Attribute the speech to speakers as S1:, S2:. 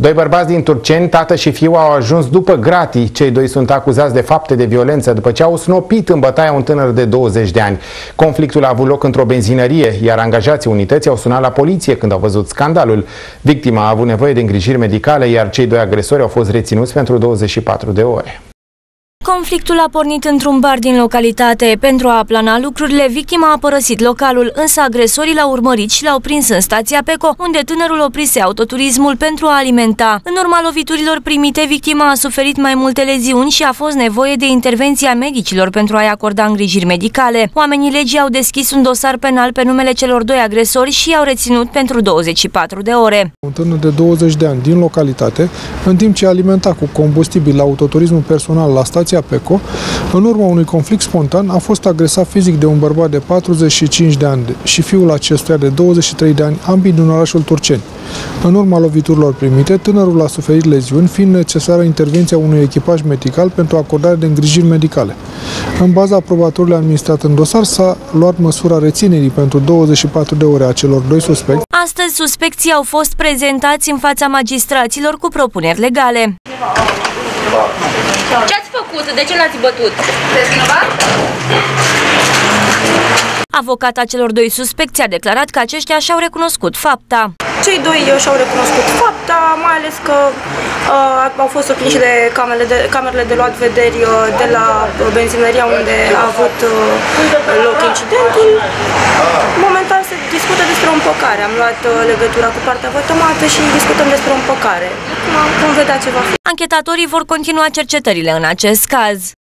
S1: Doi bărbați din Turceni, tată și fiu, au ajuns după gratii. Cei doi sunt acuzați de fapte de violență după ce au snopit în bătaia un tânăr de 20 de ani. Conflictul a avut loc într-o benzinărie, iar angajații unității au sunat la poliție când au văzut scandalul. Victima a avut nevoie de îngrijiri medicale, iar cei doi agresori au fost reținuți pentru 24 de ore.
S2: Conflictul a pornit într-un bar din localitate. Pentru a aplana lucrurile, victima a părăsit localul, însă agresorii l-au urmărit și l-au prins în stația Peco, unde tânărul oprise autoturismul pentru a alimenta. În urma loviturilor primite, victima a suferit mai multe leziuni și a fost nevoie de intervenția medicilor pentru a-i acorda îngrijiri medicale. Oamenii legii au deschis un dosar penal pe numele celor doi agresori și i-au reținut pentru 24 de ore.
S3: Un tânăr de 20 de ani din localitate, în timp ce alimenta cu combustibil autoturismul personal la stația Peco, în urma unui conflict spontan, a fost agresat fizic de un bărbat de 45 de ani și fiul acestuia de 23 de ani, ambii din orașul Turceni. În urma loviturilor primite, tânărul a suferit leziuni, fiind necesară intervenția unui echipaj medical pentru acordarea de îngrijiri medicale. În baza aprobatorului administrat în dosar, s-a luat măsura reținerii pentru 24 de ore a celor doi suspecți.
S2: Astăzi, suspecții au fost prezentați în fața magistraților cu propuneri legale.
S4: Ce ați făcut? De ce l-ați bătut?
S2: Avocata celor doi suspecți a declarat că aceștia și-au recunoscut fapta.
S5: Cei doi și-au recunoscut fapta, mai ales că au fost surprinși de camerele de luat vederi de la benzinăria unde a avut loc incidentul. Momentan se discută despre o împăcare. Am luat legătura cu partea vătămată și discutăm despre o împăcare. Vom vedea ce va fi.
S2: Anchetatorii vor continua cercetările în acest caz.